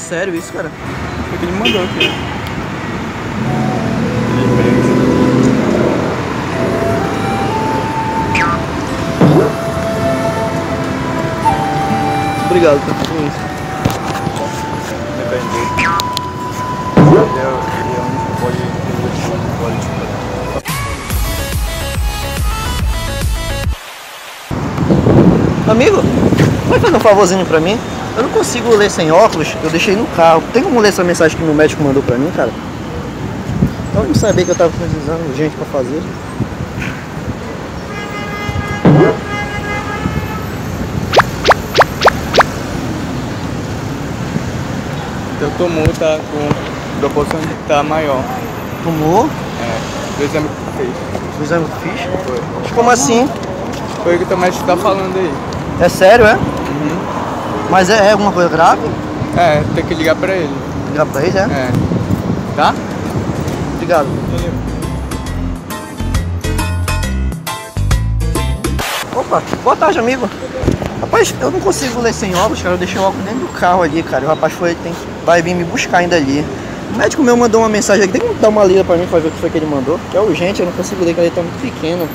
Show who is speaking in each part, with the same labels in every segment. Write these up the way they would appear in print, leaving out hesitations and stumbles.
Speaker 1: Sério isso, cara?
Speaker 2: Foi que ele me mandou aqui.
Speaker 1: Obrigado por tudo isso.
Speaker 2: Depende. Ele é o único que pode
Speaker 1: Amigo, pode fazer um favorzinho pra mim? Eu não consigo ler sem óculos, eu deixei no carro. Tem como ler essa mensagem que meu médico mandou pra mim, cara? Eu não sabia que eu tava precisando de gente pra fazer.
Speaker 2: Teu tumor tá com proporção de tá maior.
Speaker 1: Tumor?
Speaker 2: É, do exame que tu fez.
Speaker 1: O exame que eu fiz?
Speaker 2: Foi.
Speaker 1: Mas como assim?
Speaker 2: Foi o que teu médico tá falando aí.
Speaker 1: É sério, é?
Speaker 2: Uhum.
Speaker 1: Mas é alguma coisa grave?
Speaker 2: É, tem que ligar pra ele.
Speaker 1: Ligar pra ele, é?
Speaker 2: É. Tá?
Speaker 1: Obrigado. Opa, boa tarde, amigo. Rapaz, eu não consigo ler sem óculos, cara. Eu deixei o óculos dentro do carro ali, cara. O rapaz vai vir me buscar ainda ali. O médico meu mandou uma mensagem aqui. Tem que dar uma lida pra mim pra ver o que foi que ele mandou. Que é urgente, eu não consigo ler, que ele tá muito pequeno.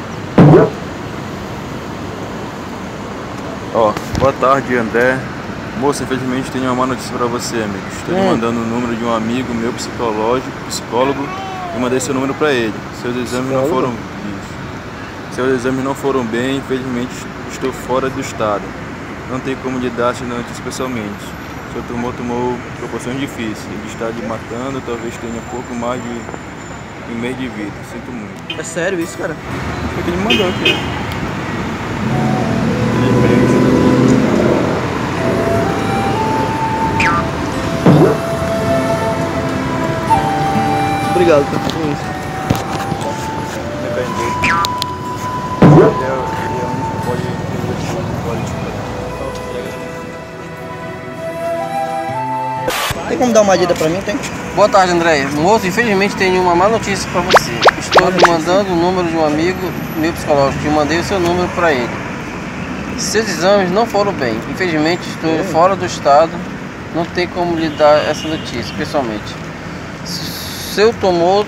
Speaker 3: Ó, boa tarde, André. Moça, infelizmente tenho uma má notícia pra você, amigo. Estou lhe mandando o número de um amigo meu psicólogo, e mandei seu número pra ele. Seus exames não foram Seus exames não foram bem, infelizmente estou fora do estado. Não tem como lhe dar essa notícia pessoalmente. Seu tumor tomou proporções difíceis. Ele está lhe matando, talvez tenha pouco mais de 1 mês de vida. Sinto muito.
Speaker 1: É sério isso, cara?
Speaker 2: Foi que ele me mandou aqui.
Speaker 1: Obrigado por tudo isso.
Speaker 2: Depende. Ele é o único que pode.
Speaker 1: Tem como dar uma lida pra mim, tem?
Speaker 4: Boa tarde, André. Moço, infelizmente tenho uma má notícia para você. Estou lhe mandando o número de um amigo meu psicológico e mandei o seu número para ele. Seus exames não foram bem. Infelizmente estou fora do estado. Não tem como lhe dar essa notícia pessoalmente. Seu tumor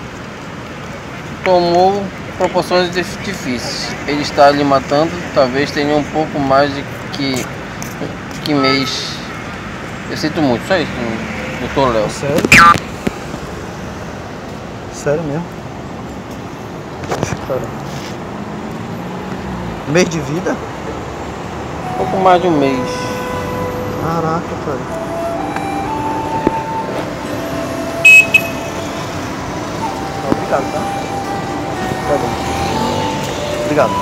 Speaker 4: tomou proporções difíceis. Ele está lhe matando. Talvez tenha um pouco mais de que mês. Eu sinto muito. Só isso, doutor Léo.
Speaker 1: Sério? Sério mesmo? Poxa, cara. Mês de vida?
Speaker 4: Um pouco mais de um mês.
Speaker 1: Caraca, cara. Obrigado, tá? Tá bom. Obrigado.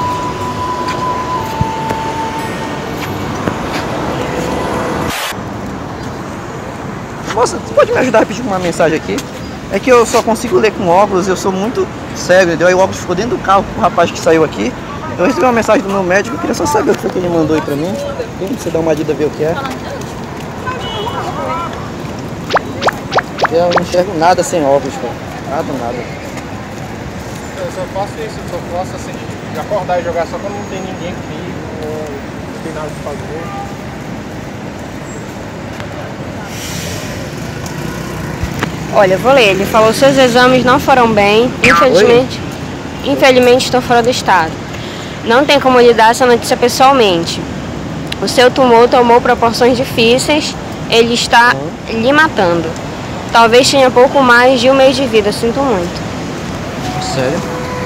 Speaker 1: Moça, você pode me ajudar a pedir uma mensagem aqui? É que eu só consigo ler com óculos, eu sou muito cego, entendeu? Aí o óculos ficou dentro do carro com o rapaz que saiu aqui. Eu recebi uma mensagem do meu médico, eu queria só saber o que foi que ele mandou aí pra mim. Tem que você dar uma lida ver o que é. Eu não enxergo nada sem óculos, cara. Nada.
Speaker 2: Eu só faço isso, eu só faço assim, de acordar e jogar só quando não tem ninguém comigo, ou não tem nada de fazer.
Speaker 5: Olha, eu vou ler. Ele falou: seus exames não foram bem. Infelizmente estou fora do estado. Não tem como lhe dar essa notícia pessoalmente. O seu tumor tomou proporções difíceis. Ele está lhe matando. Talvez tenha pouco mais de 1 mês de vida. Sinto muito.
Speaker 1: Sério?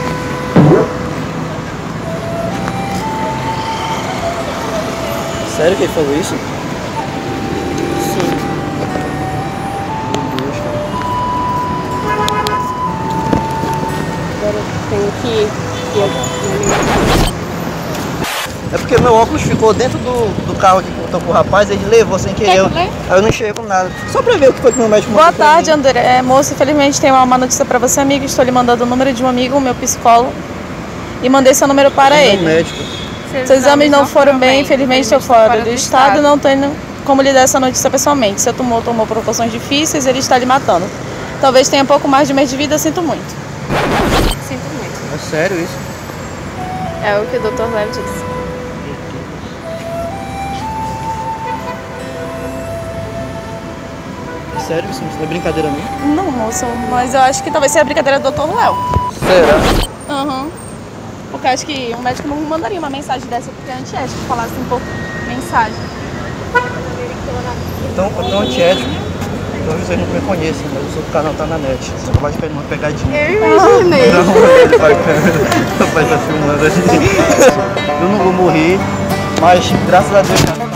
Speaker 1: Sério que ele falou isso?
Speaker 5: Sim.
Speaker 1: Meu Deus, cara.
Speaker 5: Agora eu tenho que ir.
Speaker 1: É porque meu óculos ficou dentro do carro aqui que eu tô com o rapaz, ele levou sem querer. Aí eu não enxergo nada. Só pra ver o que foi que meu médico mandou.
Speaker 6: Boa tarde, André. Moço, infelizmente tenho uma má notícia para você, amigo. Estou lhe mandando o número de um amigo, meu psicólogo, e mandei seu número para ele.
Speaker 1: Médico.
Speaker 6: Seus exames não foram bem, infelizmente estou fora do estado, não tenho como lhe dar essa notícia pessoalmente. Seu tumor tomou proporções difíceis, ele está lhe matando. Talvez tenha pouco mais de 1 mês de vida, sinto muito.
Speaker 5: Sinto muito.
Speaker 1: É sério isso?
Speaker 5: É o que o Dr. Léo disse.
Speaker 1: sério, isso não é brincadeira não?
Speaker 6: Não, moço, mas eu acho que talvez seja a brincadeira do Dr. Léo.
Speaker 1: Será?
Speaker 6: Aham. Porque eu acho que um médico não mandaria uma mensagem dessa porque é antiético falar assim por mensagem.
Speaker 1: Então antiético. Então vocês não me conhecem, mas eu sou do canal Tá Na Net. Só vai esperar uma pegadinha.
Speaker 5: Eu imaginei.
Speaker 1: Não, ele vai o pai tá filmando ali. Eu não vou morrer, mas graças a Deus, cara.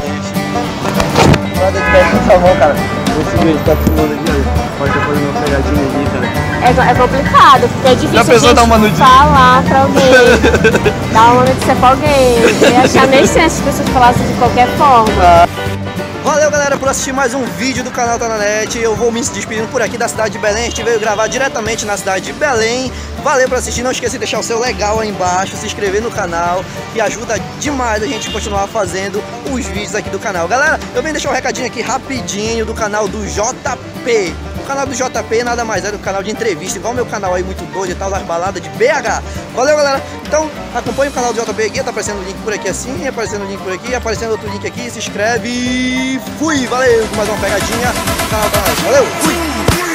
Speaker 1: Nada de pé com mão, cara. Consegui, ele tá filmando ali, olha. Pode fazer uma pegadinha ali, cara.
Speaker 5: É complicado, porque é difícil
Speaker 1: Já pensou
Speaker 5: a
Speaker 1: dar
Speaker 5: gente
Speaker 1: uma notícia?
Speaker 5: falar pra alguém, dar uma notícia pra alguém. Eu ia achar meio estranho se as pessoas falassem de qualquer forma.
Speaker 1: Valeu, galera, por assistir mais um vídeo do canal Tá Na Net. Eu vou me despedindo por aqui da cidade de Belém. A gente veio gravar diretamente na cidade de Belém. Valeu por assistir. Não esqueça de deixar o seu legal aí embaixo, se inscrever no canal, que ajuda demais a gente continuar fazendo os vídeos aqui do canal. Galera, eu venho deixar um recadinho aqui rapidinho do canal do JP. O canal do JP nada mais é do canal de entrevista, igual o meu canal aí muito doido e tal, das baladas de BH. Valeu, galera. Então, acompanhe o canal do JP aqui, tá aparecendo o link por aqui assim, aparecendo o link por aqui, aparecendo outro link aqui, se inscreve e fui! Valeu, com mais uma pegadinha. O canal tá na net. Valeu, fui!